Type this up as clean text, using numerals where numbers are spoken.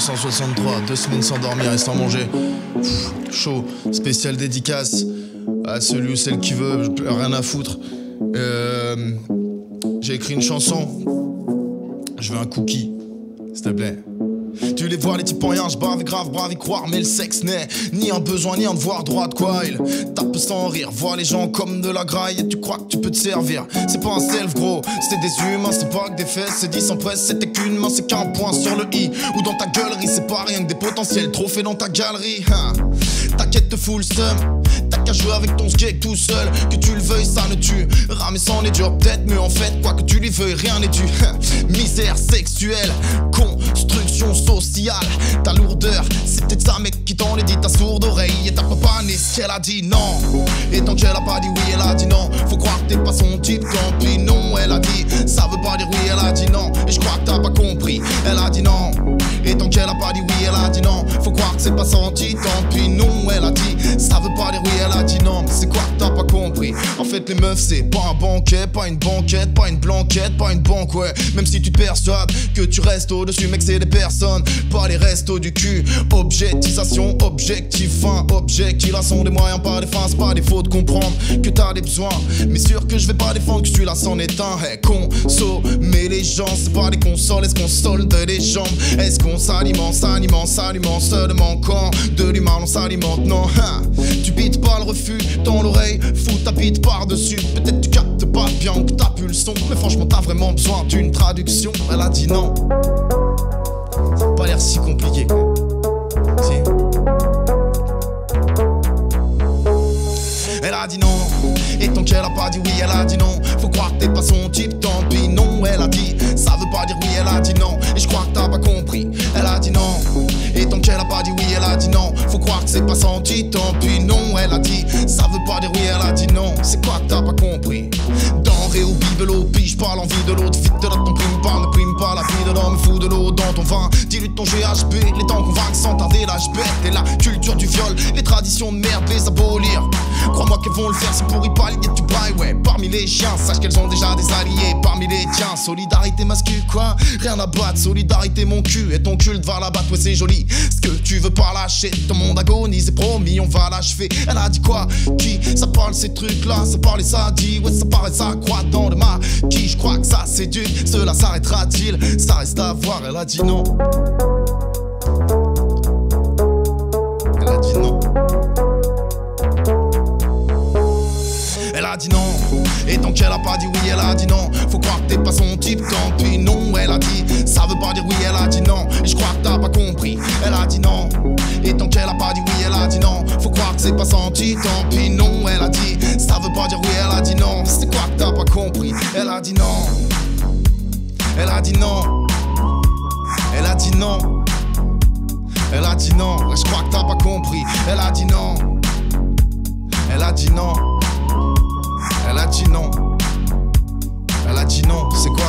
1963, 2 semaines sans dormir et sans manger. Chaud, spécial dédicace à celui ou celle qui veut, rien à foutre. J'ai écrit une chanson. Je veux un cookie, s'il te plaît. Tu les vois les types en rien, je brave y croire, mais le sexe n'est ni un besoin ni un devoir, droit de quoi il tape sans rire, voir les gens comme de la graille et tu crois que tu peux te servir. C'est pas un self gros, c'est des humains, c'est pas que des fesses, c'est dit sans presse, c'était qu'une main, c'est qu'un point sur le i. Ou dans ta gueulerie, c'est pas rien que des potentiels trophées dans ta galerie. T'inquiète te fout le seum, t'as qu'à jouer avec ton skate tout seul. Que tu le veuilles, ça ne tue, ramer sans est dur, peut-être, mais en fait, quoi que tu lui veuilles, rien n'est dû. Misère sexuelle, construction sociale, ta lourdeur, c'est peut-être ça mec qui t'en l'a dit, ta sourde oreille. Et ta papa n'est ce qu'elle a dit, non. Et tant qu'elle a pas dit oui, elle a dit non. Faut croire que t'es pas son type, tant pis, non. Elle a dit, ça veut pas dire oui, elle a dit non. Et je crois que t'as pas compris, elle a dit non. Et tant qu'elle a pas dit oui, elle a dit non. Faut croire que c'est pas senti, tant pis, non. Elle a dit, ça veut pas dire oui, elle a dit non. Mais c'est quoi que t'as pas compris? En fait les meufs c'est pas un banquet, pas une banquette, pas une blanquette, pas une banque, ouais. Même si tu te persuades que tu restes au-dessus, mec c'est des personnes, pas les restos du cul. Objectisation, objectif, fin, objectilation des moyens, pas des fins. C'est pas des faux de comprendre que t'as des besoins, mais sûr que je vais pas défendre que celui-là c'en est un. Hey, consommer les gens, c'est pas des consoles, est-ce qu'on solde des jambes? Est-ce qu'on s'alimente seulement quand de l'humain on s'alimente? Non, tu bites pas le refus dans l'oreille, fous ta bite par-dessus. Peut-être tu captes pas bien que t'as pu le son, mais franchement t'as vraiment besoin d'une traduction. Elle a dit non, ça a pas l'air si compliqué. Si. Elle a dit non, et tant qu'elle a pas dit oui, elle a dit non. Faut croire que t'es pas son type, tant pis, non. Elle a dit, ça veut pas dire oui, elle a dit non. Et je crois que t'as pas compris, elle a dit non. Et tant qu'elle a pas dit oui, elle a dit non. Faut croire que c'est pas senti, tant pis, non. Elle a dit, ça veut pas dire oui, elle a dit non. C'est quoi que t'as pas compris? Denrée ou bibelot, pige pas l'envie de l'autre. Vite de l'autre, ton prime pas, ne prime pas la vie de l'homme. Fous de l'eau dans ton vin, dilue ton GHB. Les temps convaincent sans tarder l'âge bête. Et la culture du viol, les traditions de merde, les abolir. Crois-moi qu'elles vont le faire, c'est pour y pallier du bail, ouais. Parmi les chiens, sache qu'elles ont déjà des alliés. Parmi les tiens, solidarité mascu, quoi? Rien à battre, solidarité mon cul. Et ton culte va la battre, ouais c'est joli. Ce que tu veux pas lâcher, ton monde agonise et promis, on va l'achever. Elle a dit quoi? Qui? Ça parle ces trucs là, ça parle et ça dit. Ouais ça paraît, ça croit dans le maquis. Je crois que ça s'éduque, cela s'arrêtera-t-il? Ça reste à voir, elle a dit non. Elle a dit non. Elle a dit non, et tant qu'elle a pas dit oui, elle a dit non. Faut croire que t'es pas son type, tant pis, non. Elle a dit, ça veut pas dire oui, elle a dit non. Et je crois que t'as pas compris, elle a dit non. Et tant qu'elle a pas dit oui, elle a dit non. Faut croire que c'est pas senti, tant pis, non. Elle a dit, ça veut pas dire oui, elle a dit non. C'est quoi que t'as pas compris? Elle a dit non. Elle a dit non. Elle a dit non. Elle a dit non. Je crois que t'as pas compris. Elle a dit non. Elle a dit non. Elle a dit non. Elle a dit non. C'est quoi